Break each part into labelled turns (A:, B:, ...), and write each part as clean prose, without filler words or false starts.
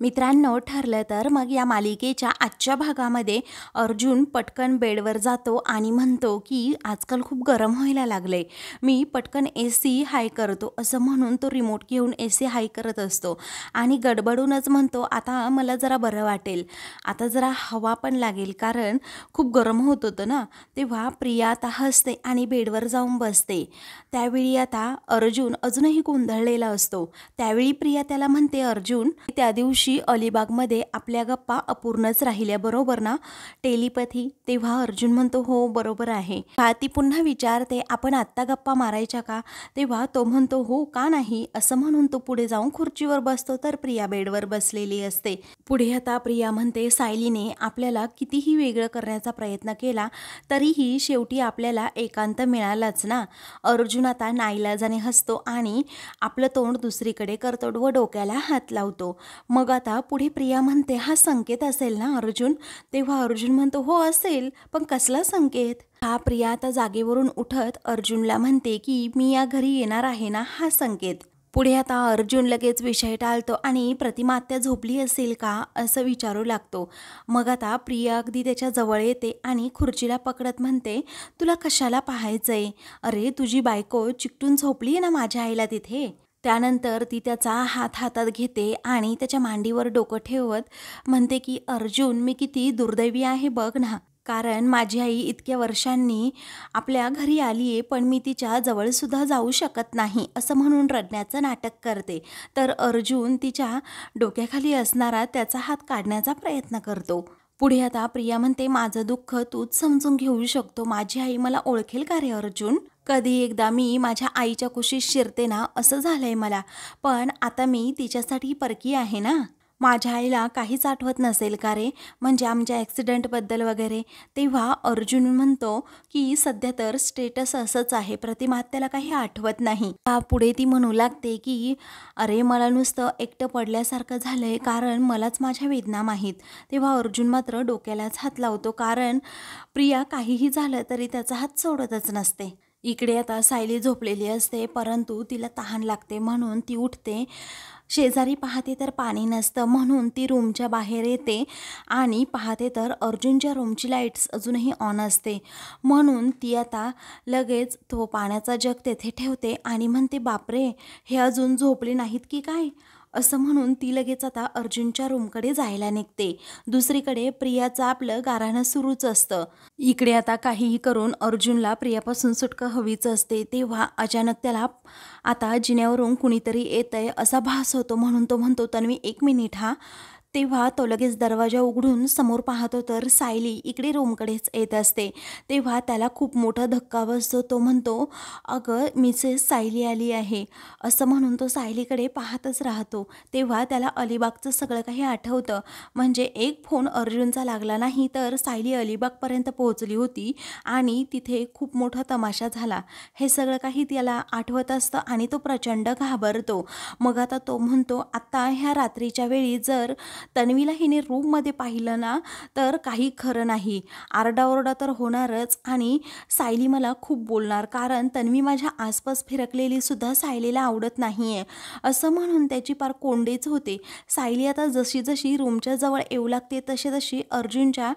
A: मित्रांनो, ठरलं तर मग या मालिकेच्या आजच्या भागामध्ये अर्जुन पटकन बेडवर जातो आणि म्हणतो की आजकाल खूप गरम व्हायला लागले, मी पटकन AC हाय करतो असं म्हणून तो रिमोट घेऊन AC हाय करत असतो आणि गडबडूनच म्हणतो आता मला जरा बरं वाटेल, आता जरा हवा पण लागेल कारण खूप गरम होत होतं ना. तेव्हा प्रिया आता हसते आणि बेडवर जाऊन बसते. त्यावेळी आता अर्जुन अजूनही गोंधळलेला असतो. त्यावेळी प्रिया त्याला म्हणते, अर्जुन त्या दिवशी अलिबागमध्ये आपल्या गप्पा अपूर्णच राहिल्या बरोबर ना, टेलिपॅथी. तेव्हा अर्जुन म्हणतो हो बरोबर आहे. ती पुन्हा विचारते आपण आत्ता गप्पा मारायच्या का. तेव्हा तो म्हणतो हो का नाही असं म्हणून तो पुढे जाऊन खुर्चीवर बसतो तर प्रिया बेडवर बसलेली असते. पुढे आता प्रिया म्हणते सायलीने आपल्याला कितीही वेगळं करण्याचा प्रयत्न केला तरीही शेवटी आपल्याला एकांत मिळालाच ना. अर्जुन आता नाईलाजाने हसतो आणि आपलं तोंड दुसरीकडे करतो व डोक्याला हात लावतो. मग आता पुढे प्रिया म्हणते हा संकेत असेल ना अर्जुन. तेव्हा अर्जुन म्हणतो हो असेल, पण कसला संकेत. प्रिया आता जागेवरून उठत अर्जुनला म्हणते की मी या घरी येणार आहे ना, हा संकेत. पुढे आता अर्जुन लगेच विषय टाळतो आणि प्रतिमा आत्या झोपली असेल का असं विचारू लागतो. मग आता प्रिया अगदी त्याच्या जवळ येते आणि खुर्चीला पकडत म्हणते तुला कशाला पाहायचंय, अरे तुझी बायको चिकटून झोपली ना माझ्या आईला तिथे. त्यानंतर ती त्याचा हात हातात घेते आणि त्याच्या मांडीवर डोकं ठेवत म्हणते की अर्जुन मी किती दुर्दैवी आहे बघ ना, कारण माझी आई इतक्या वर्षांनी आपल्या घरी आली आहे पण मी तिच्या जवळसुद्धा जाऊ शकत नाही असं म्हणून रडण्याचं नाटक करते. तर अर्जुन तिच्या डोक्याखाली असणारा त्याचा हात काढण्याचा प्रयत्न करतो. पुढे आता प्रिया म्हणते माझं दुःख तूच समजून घेऊ शकतो, माझी आई मला ओळखेल का रे अर्जुन. कधी एकदा मी माझ्या आईच्या कुशीत शिरते ना असं झालंय मला, पण आता मी तिच्यासाठी परकी आहे ना. माझ्या आईला काहीच आठवत नसेल का रे, म्हणजे आमच्या ॲक्सिडेंटबद्दल वगैरे. तेव्हा अर्जुन म्हणतो की सध्या तर स्टेटस असंच आहे, प्रतिमा त्याला काही आठवत नाही. पुढे ती म्हणू लागते की अरे मला नुसतं एकटं पडल्यासारखं झालंय कारण मलाच माझ्या वेदना माहीत. तेव्हा अर्जुन मात्र डोक्यालाच हात लावतो कारण प्रिया काहीही झालं तरी त्याचा हात सोडतच नसते. इकडे आता सायली झोपलेली असते परंतु तिला तहान लागते म्हणून ती उठते. शेजारी पाहते तर पाणी नसतं म्हणून ती रूमच्या बाहेर येते आणि पाहते तर अर्जुनच्या रूमची लाईट्स अजूनही ऑन असते. म्हणून ती आता लगेच तो पाण्याचा जग तेथे ठेवते आणि म्हणते बापरे हे अजून झोपले नाहीत की काय, असं म्हणून ती लगेच आता अर्जुनच्या रूमकडे जायला निघते. दुसरीकडे प्रियाचं आपलं गाराणं सुरूच असतं. इकडे आता काहीही करून अर्जुनला प्रियापासून सुटका हवीच असते. तेव्हा अचानक त्याला आता जिन्यावरून कुणीतरी येतंय असा भास होतो म्हणून तो म्हणतो तन्वी 1 मिनिट हा. तेव्हा तो लगेच दरवाजा उघडून समोर पाहतो तर सायली इकडे रूमकडेच येत असते. तेव्हा त्याला खूप मोठा धक्का बसतो. तो म्हणतो अगं मिसेस सायली आली आहे असं म्हणून तो सायलीकडे पाहतच राहतो. तेव्हा त्याला अलिबागचं सगळं काही आठवतं, म्हणजे एक फोन अर्जुनचा लागला नाही तर सायली अलिबागपर्यंत पोहोचली होती आणि तिथे खूप मोठा तमाशा झाला, हे सगळं काही त्याला आठवत असतं आणि तो प्रचंड घाबरतो. मग आता तो म्हणतो आत्ता ह्या रात्रीच्या वेळी जर तन्वीला हिने रूममध्ये पाहिलं ना तर काही खरं नाही, आरडाओरडा तर होणारच आणि सायली मला खूप बोलणार कारण तन्वी माझ्या आसपास फिरकलेली सुद्धा सायलीला आवडत नाही आहे असं म्हणून त्याची पार कोंडीच होते. सायली आता जशी जशी रूमच्या जवळ येऊ लागते तशी तशी अर्जुनच्या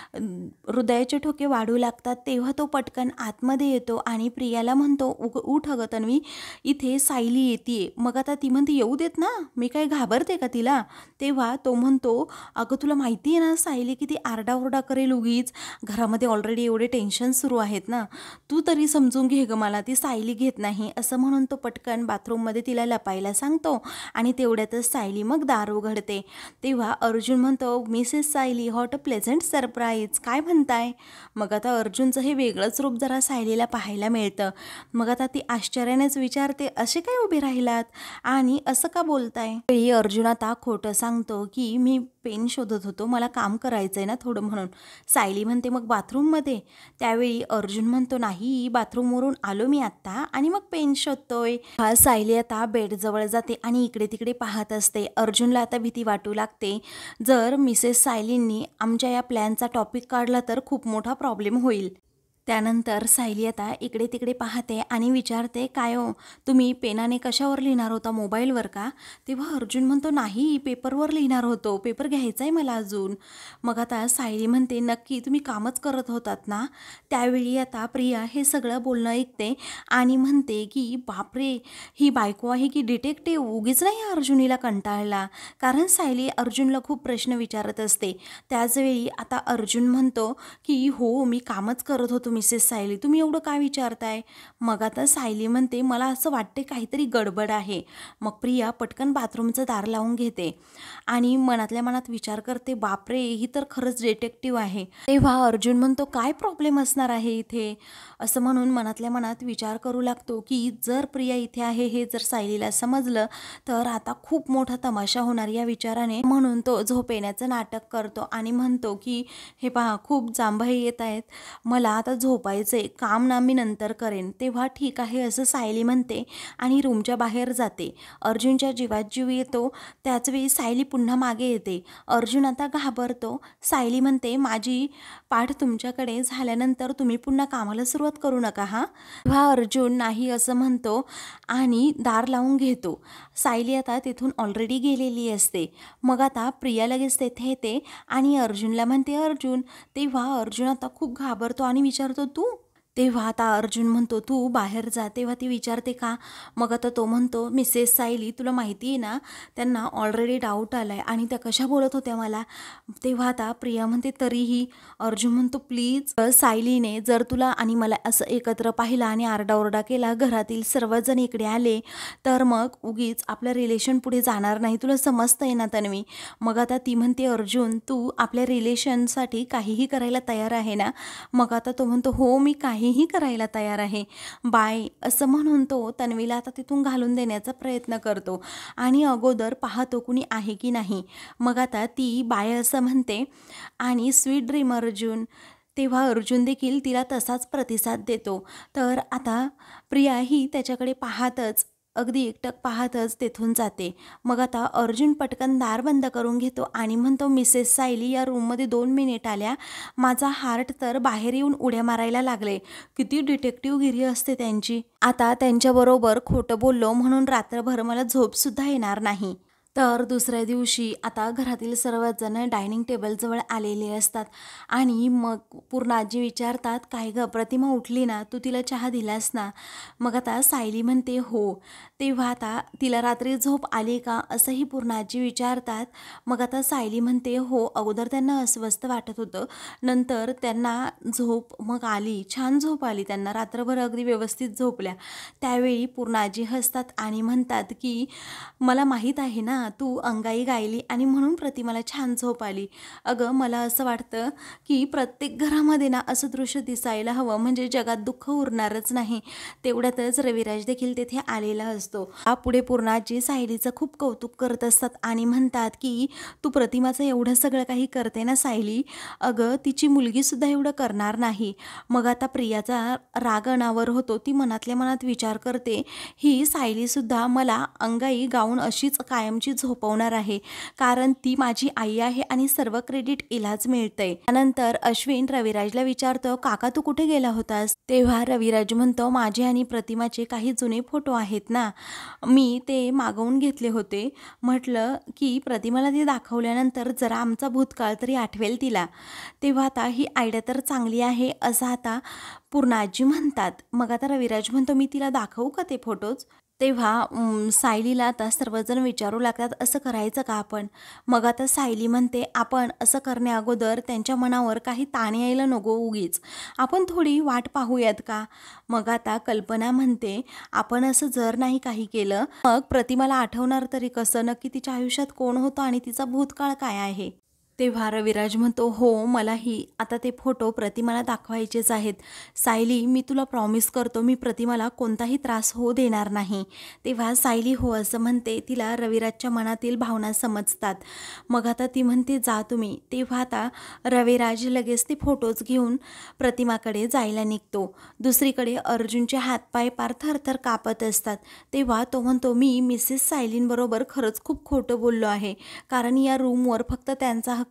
A: हृदयाचे ठोके वाढू लागतात. तेव्हा तो पटकन आतमध्ये येतो आणि प्रियाला म्हणतो उठ अगं तन्वी, इथे सायली येते. मग आता ती म्हणते येऊ देत ना, मी काय घाबरते का तिला. तेव्हा तो म्हणतो अगं तुला माहिती आहे ना सायली किती आरडाओरडा करेल उगीच, घरामध्ये ऑलरेडी एवढे टेन्शन सुरू आहेत ना, तू तरी समजून घे गं मला, ती सायली घेत नाही असं म्हणून तो पटकन बाथरूममध्ये तिला लपायला सांगतो आणि तेवढ्यातच सायली मग दार उघडते. तेव्हा अर्जुन म्हणतो Mrs Sayali what a pleasant surprise, काय म्हणताय. मग आता अर्जुनचं हे वेगळंच रूप जरा सायलीला पाहायला मिळतं. मग आता ती आश्चर्यानेच विचारते असे काय उभे राहिलात आणि असं का बोलताय. अर्जुन आता खोटं सांगतो की मी पेन शोधत होतो, मला काम करायचंय ना थोडं म्हणून. सायली म्हणते मग बाथरूममध्ये. त्यावेळी अर्जुन म्हणतो नाही, बाथरूमवरून आलो मी आत्ता आणि मग पेन शोधतोय. सायली आता बेडजवळ जाते आणि इकडे तिकडे पाहत असते. अर्जुनला आता भीती वाटू लागते, जर मिसेस सायलींनी आमच्या या प्लॅनचा टॉपिक काढला तर खूप मोठा प्रॉब्लेम होईल. त्यानंतर सायली आता इकडे तिकडे पाहते आणि विचारते, काय हो तुम्ही पेनाने कशावर लिहिणार होता, मोबाईलवर का? तेव्हा अर्जुन म्हणतो, नाही पेपरवर लिहिणार होतो, पेपर घ्यायचा आहे मला अजून. मग आता सायली म्हणते, नक्की तुम्ही कामच करत होतात ना? त्यावेळी आता प्रिया हे सगळं बोलणं ऐकते आणि म्हणते की बापरे, ही बायको आहे की डिटेक्टिव्ह, उगीच नाही अर्जुन हिला कंटाळला. कारण सायली अर्जुनला खूप प्रश्न विचारत असते. त्याचवेळी आता अर्जुन म्हणतो की हो मी कामच करत होतो मिसेस सायली, तुम्ही एवढं काय विचारताय? मग आता सायली म्हणते, मला असं वाटते काहीतरी गडबड आहे. मग प्रिया पटकन बाथरूमचं दार लावून घेते आणि मनातल्या मनात विचार करते, बापरे ही तर खरंच डिटेक्टिव्ह आहे. तेव्हा अर्जुन म्हणतो, काय प्रॉब्लेम असणार आहे इथे? असं म्हणून मनातल्या मनात विचार करू लागतो की जर प्रिया इथे आहे हे जर सायलीला समजलं तर आता खूप मोठा तमाशा होणार या विचाराने. म्हणून तो झोप येण्याचं नाटक करतो आणि म्हणतो की हे पहा, खूप जांभई येत आहेत, मला आता झोपायचे, काम ना मी नंतर करेन. तेव्हा ठीक आहे असं सायली म्हणते आणि रूमच्या बाहेर जाते. अर्जुनच्या जीवात जीव येतो. त्याचवेळी सायली पुन्हा मागे येते. अर्जुन आता घाबरतो. सायली म्हणते, माझी पाठ तुमच्याकडे झाल्यानंतर तुम्ही पुन्हा कामाला सुरुवात करू नका हा. तेव्हा अर्जुन नाही असं म्हणतो आणि दार लावून घेतो. सायली आता तिथून ऑलरेडी गेलेली असते. मग आता प्रिया लगेच तेथे येते आणि अर्जुनला म्हणते, अर्जुन. तेव्हा अर्जुन आता खूप घाबरतो आणि विचारतो, तू? तेव्हा आता अर्जुन म्हणतो, तू बाहेर जा. तेव्हा ती विचारते, का? मग आता तो म्हणतो, मिसेस सायली तुला माहिती आहे ना, त्यांना ऑलरेडी डाऊट आला आहे आणि त्या कशा बोलत होत्या मला. तेव्हा आता प्रिया म्हणते, तरीही. अर्जुन म्हणतो, प्लीज सायलीने जर तुला आणि मला असं एकत्र पाहिलं आणि आरडाओरडा केला, घरातील सर्वजण इकडे आले तर मग उगीच आपलं रिलेशन पुढे जाणार नाही, तुला समजतंय ना तन्वी. मग आता ती म्हणते, अर्जुन तू आपल्या रिलेशनसाठी काहीही करायला तयार आहे ना? मग आता तो म्हणतो, हो मी काहीही करायला तयार आहे, बाय. असं म्हणून तो तन्वीला आता तिथून घालून देण्याचा प्रयत्न करतो आणि अगोदर पाहतो कुणी आहे की नाही. मग आता ती बाय असं म्हणते आणि स्वीट ड्रीम अर्जुन. तेव्हा अर्जुन देखील तिला तसाच प्रतिसाद देतो. तर आता प्रिया ही त्याच्याकडे पाहतच, अगदी एकटक पाहतच तेथून जाते. मग आता अर्जुन पटकन दार बंद करून घेतो आणि म्हणतो, मिसेस सायली या रूममध्ये 2 मिनिट आल्या, माझा हार्ट तर बाहेर येऊन उड्या मारायला लागले. किती डिटेक्टिव्हगिरी असते त्यांची. आता त्यांच्याबरोबर खोटं बोललो म्हणून रात्रभर मला झोपसुद्धा येणार नाही. तर दुसऱ्या दिवशी आता घरातील सर्वजण डायनिंग टेबलजवळ आलेले असतात आणि मग पूर्ण आजी विचारतात, काय गं प्रतिमा उठली ना, तू तिला चहा दिलास ना? मग आता सायली म्हणते, हो. तेव्हा आता तिला रात्री झोप आली का असंही पूर्ण आजी विचारतात. मग आता सायली म्हणते, हो अगोदर त्यांना अस्वस्थ वाटत होतं, नंतर त्यांना झोप मग आली, छान झोप आली त्यांना, रात्रभर अगदी व्यवस्थित झोपल्या. त्यावेळी पूर्ण आजी हसतात आणि म्हणतात की मला माहीत आहे ना, तू अंगाई गायली आणि म्हणून प्रतिमाला छान झोप आली. अगं मला असं वाटतं की प्रत्येक घरामध्ये ना असं दृश्य दिसायला हवं, म्हणजे जगात दुःख उरणारच नाही. तेवढ्यातच रविराज देखील तेथे आलेला असतो. पुढे पूर्णाजी सायलीचं खूप कौतुक करत असतात आणि म्हणतात की तू प्रतिमाचं एवढं सगळं काही करते ना सायली, अगं तिची मुलगीसुद्धा एवढं करणार नाही. मग आता प्रियाचा राग अनावर होतो. ती मनातल्या मनात विचार करते, ही सायलीसुद्धा मला अंगाई गाऊन अशीच कायमची झोपवणार आहे, कारण ती माझी आई आहे आणि सर्व क्रेडिट इलाच मिळतंय. त्यानंतर अश्विन रविराजला विचारतो, काका तू कुठे गेला होतास? तेव्हा रविराज म्हणतो, माझे आणि प्रतिमाचे काही जुने फोटो आहेत ना, मी ते मागवून घेतले होते. म्हटलं की प्रतिमाला ते दाखवल्यानंतर जरा आमचा भूतकाळ तरी आठवेल तिला. तेव्हा आता ही आयडिया तर चांगली आहे असं आता पूर्णाजी म्हणतात. मग आता रविराज म्हणतो, मी तिला दाखवू का ते फोटोज? तेव्हा सायलीला आता सर्वजण विचारू लागतात, असं करायचं का आपण? मग आता सायली म्हणते, आपण असं करण्या अगोदर त्यांच्या मनावर काही ताण यायला नको उगीच, आपण थोडी वाट पाहूयात का? मग आता कल्पना म्हणते, आपण असं जर नाही काही केलं मग प्रतिमाला आठवणार तरी कसं, नक्की तिच्या आयुष्यात कोण होतं आणि तिचा भूतकाळ काय आहे? तेव्हा रविराज म्हणतो, हो मलाही आता ते फोटो प्रतिमाला दाखवायचेच आहेत. सायली मी तुला प्रॉमिस करतो, मी प्रतिमाला कोणताही त्रास होऊ देणार नाही. तेव्हा सायली हो असं म्हणते. तिला रविराजच्या मनातील भावना समजतात. मग आता ती म्हणते, जा तुम्ही. तेव्हा आता रविराज लगेच ते फोटोज घेऊन प्रतिमाकडे जायला निघतो. दुसरीकडे अर्जुनचे हातपाय पार थरथर कापत असतात. तेव्हा तो म्हणतो, मी मिसेस सायलींबरोबर खरंच खूप खोटं बोललो आहे, कारण या रूमवर फक्त त्यांचा हक्क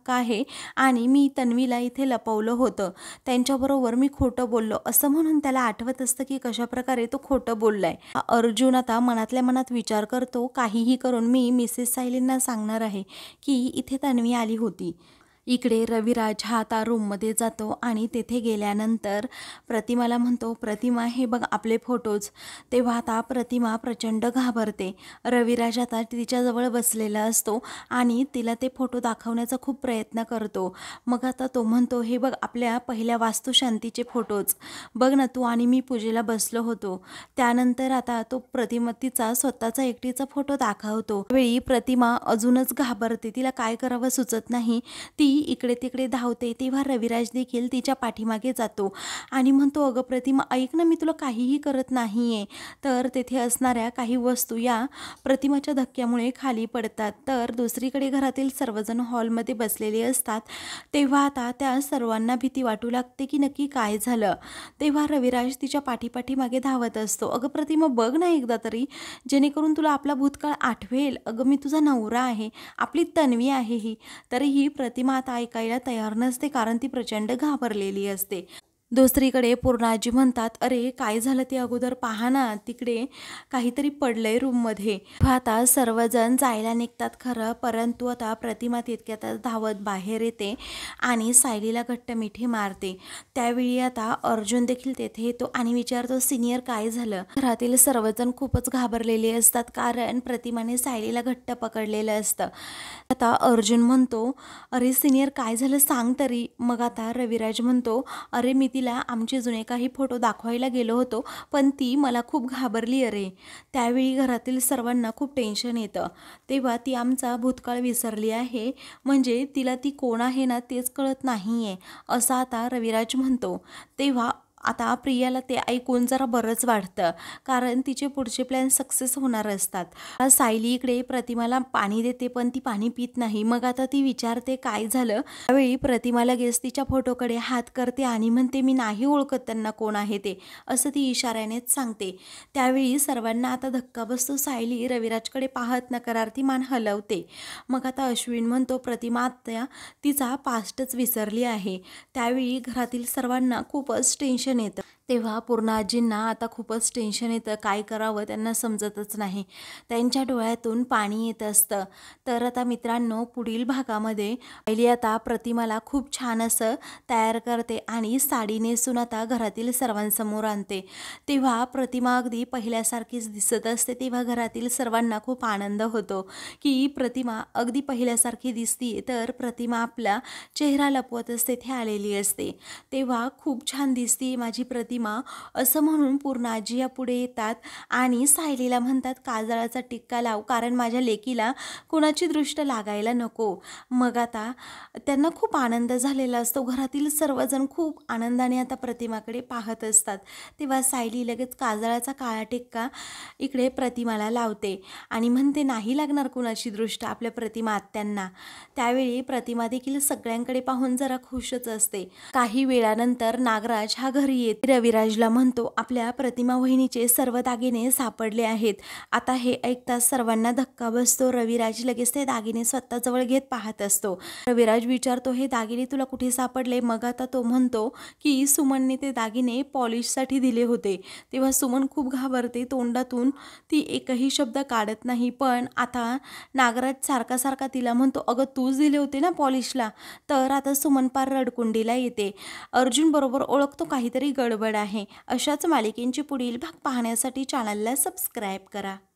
A: हक्क आहे आणि मी तन्वीला इथे लपवलं होतं, त्यांच्याबरोबर मी खोटं बोललो असं म्हणून त्याला आठवत असतं की कशाप्रकारे तो खोटं बोललाय. अर्जुन आता मनातल्या मनात विचार करतो, काहीही करून मी मिसेस सायलींना सांगणार आहे की इथे तन्वी आली होती. इकडे रविराज हा आता रूममध्ये जातो आणि तेथे गेल्यानंतर प्रतिमाला म्हणतो, प्रतिमा हे बघ आपले फोटोज. तेव्हा आता प्रतिमा प्रचंड घाबरते. रविराज आता तिच्याजवळ बसलेला असतो आणि तिला ते फोटो दाखवण्याचा खूप प्रयत्न करतो. मग आता तो म्हणतो, हे बघ आपल्या पहिल्या वास्तुशांतीचे फोटोज बघ ना, तू आणि मी पूजेला बसलो होतो. त्यानंतर आता तो प्रतिमा तिचा स्वतःचा एकटीचा फोटो दाखवतो. त्यावेळी प्रतिमा अजूनच घाबरते, तिला काय करावं सुचत नाही. ती इकडे तिकडे धावते. तेव्हा रविराज देखील तिच्या पाठीमागे जातो आणि म्हणतो, अगं प्रतिमा ऐक ना, मी तुला काहीही करत नाहीये. तर तेथे असणाऱ्या काही वस्तू या प्रतिमाच्या धक्क्यामुळे खाली पडतात. तर दुसरीकडे घरातील सर्वजण हॉलमध्ये बसलेले असतात. तेव्हा आता त्या सर्वांना भीती वाटू लागते की नक्की काय झालं. तेव्हा रविराज तिच्या पाठीमागे धावत असतो. अगं प्रतिमा बघ ना एकदा तरी, जेणेकरून तुला आपला भूतकाळ आठवेल. अगं मी तुझा नवरा आहे, आपली तन्वी आहे ही. तरीही प्रतिमा आता ऐकायला तयार नसते, कारण ती प्रचंड घाबरलेली असते. दुसरीकडे पूर्णाजी म्हणतात, अरे काय झालं ते अगोदर पहा ना, तिकडे काहीतरी पडलंय रूममध्ये. आता सर्वजण जायला निघतात खरं, परंतु आता प्रतिमा तितक्यातच धावत बाहेर येते आणि सायलीला घट्ट मिठी मारते. त्यावेळी आता अर्जुन देखील तेथे येतो आणि विचारतो, सिनियर काय झालं. घरातील सर्वजण खूपच घाबरलेले असतात, कारण प्रतिमाने सायलीला घट्ट पकडलेलं असतं. आता अर्जुन म्हणतो, अरे सिनियर काय झालं सांग तरी. मग आता रविराज म्हणतो, अरे मी तिला आमचे जुने काही फोटो दाखवायला गेलो होतो, पण ती मला खूप घाबरली अरे. त्यावेळी घरातील सर्वांना खूप टेन्शन येतं. तेव्हा ती आमचा भूतकाळ विसरली आहे, म्हणजे तिला ती कोण आहे ना तेच कळत नाही आहे, असं आता रविराज म्हणतो. तेव्हा आता प्रियाला ते ऐकून जरा बरंच वाटतं, कारण तिचे पुढचे प्लॅन सक्सेस होणार असतात. सायली इकडे प्रतिमाला पाणी देते, पण ती पाणी पित नाही. मग आता ती विचारते काय झालं. त्यावेळी प्रतिमा लगेच तिच्या फोटोकडे हात करते आणि म्हणते, मी नाही ओळखत त्यांना कोण आहे ते, असं ती इशाऱ्यानेच सांगते. त्यावेळी सर्वांना आता धक्का बसतो. सायली रविराजकडे पाहत नकारार्थी मान हलवते. मग आता अश्विन म्हणतो, प्रतिमा आत्या तिचा पास्टच विसरली आहे. त्यावेळी घरातील सर्वांना खूपच टेन्शन येतं. तेव्हा पूर्णाजींना आता खूपच टेन्शन येतं, काय करावं त्यांना समजतच नाही. त्यांच्या डोळ्यातून पाणी येत असतं. तर आता मित्रांनो, पुढील भागामध्ये पहिली आता प्रतिमाला खूप छान असं तयार करते आणि साडी नेसून आता घरातील सर्वांसमोर आणते. तेव्हा प्रतिमा अगदी पहिल्यासारखीच दिसत असते. तेव्हा घरातील सर्वांना खूप आनंद होतो की प्रतिमा अगदी पहिल्यासारखी दिसती. तर प्रतिमा आपला चेहरा लपवत असते, ते आलेली असते. तेव्हा खूप छान दिसती माझी प्रतिमा असं म्हणून पूर्णाजी या पुढे येतात आणि सायलीला म्हणतात, काजळाचा टिक्का लाव, कारण माझ्या लेकीला कोणाची दृष्ट लागायला नको. मग आता त्यांना खूप आनंद झालेला असतो. घरातील सर्वजण खूप आनंदाने आता प्रतिमाकडे पाहत असतात. तेव्हा सायली लगेच काजळाचा काळा टिक्का इकडे प्रतिमाला लावते आणि म्हणते, नाही लागणार कुणाची दृष्ट आपल्या प्रतिमा आत्यांना. त्यावेळी प्रतिमा देखील सगळ्यांकडे पाहून जरा खुशच असते. काही वेळानंतर नागराज हा घरी येतो. रविराजला म्हणतो, आपल्या प्रतिमा वहिनीचे सर्व दागिने सापडले आहेत. आता हे ऐकताच सर्वांना धक्का बसतो. रविराज लगेच ते दागिने स्वतःजवळ घेत पाहत असतो. रविराज विचारतो, हे दागिने तुला कुठे सापडले. मग आता तो म्हणतो की सुमनने ते दागिने पॉलिशसाठी दिले होते. तेव्हा सुमन खूप घाबरते, तोंडातून ती एकही शब्द काढत नाही. पण आता नागराज सारखा सारखा तिला म्हणतो, अगं तूच दिले होते ना पॉलिशला. तर आता सुमन पार रडकुंडीला येते. अर्जुन बरोबर ओळखतो काहीतरी गडबड आहे. अशाच मालिकेंची पुढील भाग पाहण्यासाठी चॅनलला सबस्क्राईब करा.